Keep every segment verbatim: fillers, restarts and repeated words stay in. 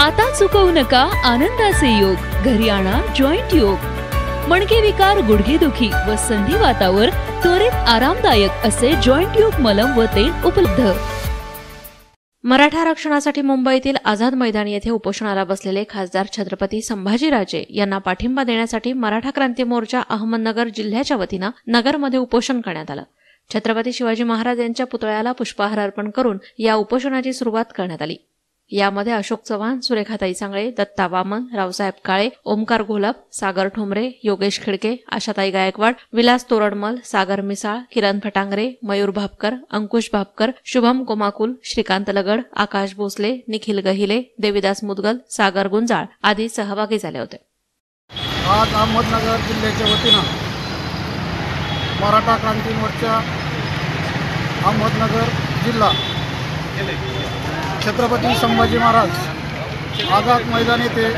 आता चुकवू नका आनंदाचे योग, घरी आणा जॉईंट योग। मणके विकार, गुडघेदुखी व संधिवातावर त्वरित आरामदायक असे जॉईंट योग मलम व तेल उपलब्ध। मराठा आरक्षणासाठी मुंबईतील आझाद मैदान येथे उपोषणाला बसलेले खासदार छत्रपती संभाजीराजे यांना पाठिंबा देण्यासाठी मराठा क्रांती मोर्चा अहमदनगर जिल्ह्याच्या वतीनं नगरमध्ये उपोषण करण्यात आलं। छत्रपती शिवाजी महाराज यांच्या पुतळ्याला पुष्पहार अर्पण करून या उपोषणाची सुरुवात करण्यात आली। यामध्ये अशोक चव्हाण, सुरेखाताई सांगळे, दत्ता वामन, रावसाहेब काळे, ओमकार घोलप, सागर ठोंबरे, योगेश खिडके, आशाताई गायकवाड, विलास तोरडमल, सागर मिसाळ, किरण फटांगरे, मयूर भापकर, अंकुश भापकर, शुभम कोमाकुल, श्रीकांत लगड, आकाश भोसले, निखिल गहिले, देविदास मुदगल, सागर गुंजाळ आदी सहभागी झाले होते। आज अहमदनगर जिल्ह्याच्या वतीनं मराठा क्रांती मोर्चा अहमदनगर जिल्हा छत्रपती संभाजी महाराज आझाद मैदान येथे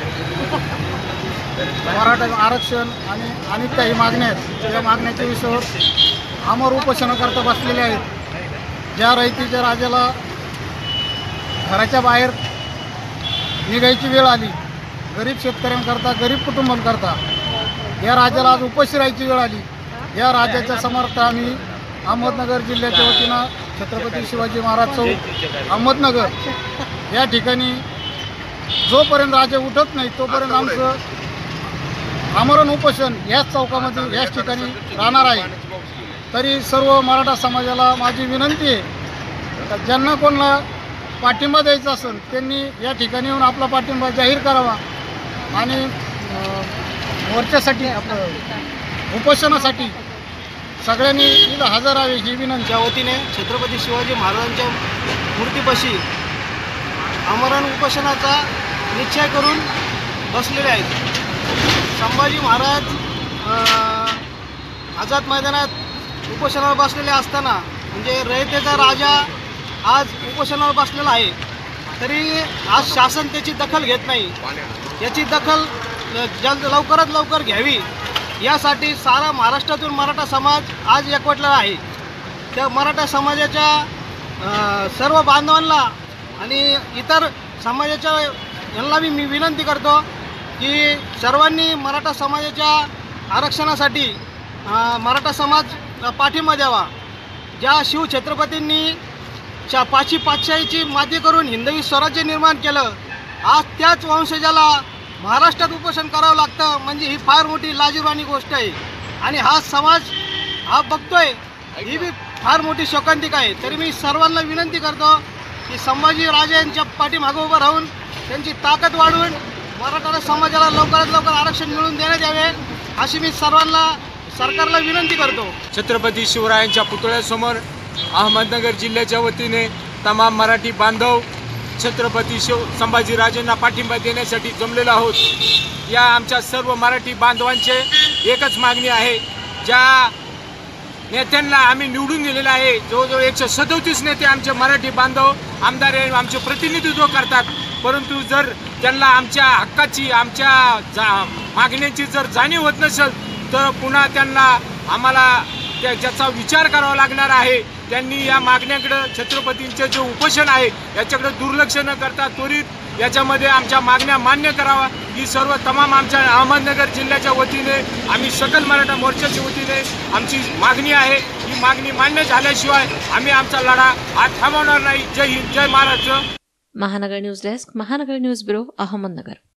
मराठा आरक्षण आणि अनेक काही मागण्या आहेत, त्या मागण्याच्या विषयावर आमर उपोषणाकरता बसलेले आहेत। ज्या रयतेच्या राजाला घराच्या बाहेर निघायची वेळ आली, गरीब शेतकऱ्यांकरता, गरीब कुटुंबांकरता या राजाला आज उपाशी राहायची वेळ आली। या राजाच्या समर्थ आम्ही अहमदनगर जिल्ह्याच्या वतीनं छत्रपती शिवाजी महाराज चौक अहमदनगर या ठिकाणी जोपर्यंत राजा उठत नाही तोपर्यंत आमचं आमरण उपोषण याच चौकामध्ये याच ठिकाणी राहणार आहे। तरी सर्व मराठा समाजाला माझी विनंती आहे, ज्यांना कोणाला पाठिंबा द्यायचा असेल त्यांनी या ठिकाणी येऊन आपला पाठिंबा जाहीर करावा आणि मोर्चासाठी आपलं उपोषणासाठी सगळ्यांनी इथं हजर राहावे ही विनंती। त्या वतीने छत्रपती शिवाजी महाराजांच्या मूर्तीपाशी आमरण उपोषणाचा निश्चय करून बसलेले आहेत। संभाजी महाराज आझाद मैदानात उपोषणावर बसलेले असताना, म्हणजे रयतेचा राजा आज उपोषणावर बसलेला आहे, तरी आज शासन त्याची दखल घेत नाही। याची दखल जल्द लवकरात लवकर घ्यावी यासाठी सारा महाराष्ट्रातून मराठा समाज आज एकवटलेला आहे। त्या मराठा समाजाच्या सर्व बांधवांना आणि इतर समाजाच्या यांना मी विनंती करतो की सर्वांनी मराठा समाजाच्या आरक्षणासाठी मराठा समाज पाठिंबा द्यावा। ज्या शिवछत्रपतींनी च्या पाचवी पातशाहीची माती करून हिंदवी स्वराज्य निर्माण केलं, आज त्याच वंशजाला महाराष्ट्रात उपोषण करावं लागतं म्हणजे ही फार मोठी लाजिरवाणी गोष्ट आहे। आणि हा समाज हा बघतोय, ही बी फार मोठी शोकांतिका आहे। तरी मी सर्वांना विनंती करतो की संभाजी राजे यांच्या पाठीमागे उभं राहून त्यांची ताकद वाढवून मराठा समाजाला लवकरात लवकर आरक्षण मिळवून देण्यात यावे अशी मी सर्वांना सरकारला विनंती करतो। छत्रपती शिवरायांच्या पुतळ्यासमोर अहमदनगर जिल्ह्याच्या वतीने तमाम मराठी बांधव छत्रपती शिव संभाजीराजेंना पाठिंबा देण्यासाठी जमलेलो आहोत। या आमच्या सर्व मराठी बांधवांचे एकच मागणी आहे, ज्या नेत्यांना आम्ही निवडून दिलेलं आहे, जवळजवळ एकशे सदोतीस नेते आमचे मराठी बांधव आमदार आमचे प्रतिनिधित्व करतात, परंतु जर त्यांना आमच्या हक्काची, आमच्या जा मागण्यांची जर जाणीव होत नसेल तर पुन्हा त्यांना आम्हाला त्या ज्याचा विचार करावा लागणार आहे। त्यांनी या मागण्याकडे, छत्रपतींचे जे उपोषण आहे याच्याकडे दुर्लक्ष न करता त्वरित याच्यामध्ये आमच्या मागण्या मान्य करावा ही सर्व तमाम आमच्या अहमदनगर जिल्ह्याच्या वतीने आम्ही सकल मराठा मोर्चाच्या वतीने आमची मागणी आहे। ही मागणी मान्य झाल्याशिवाय आम्ही आमचा लढा आज थांबवणार नाही। जय हिंद, जय Maharashtra. Mahanagar news desk, Mahanagar news bureau, Ahmednagar.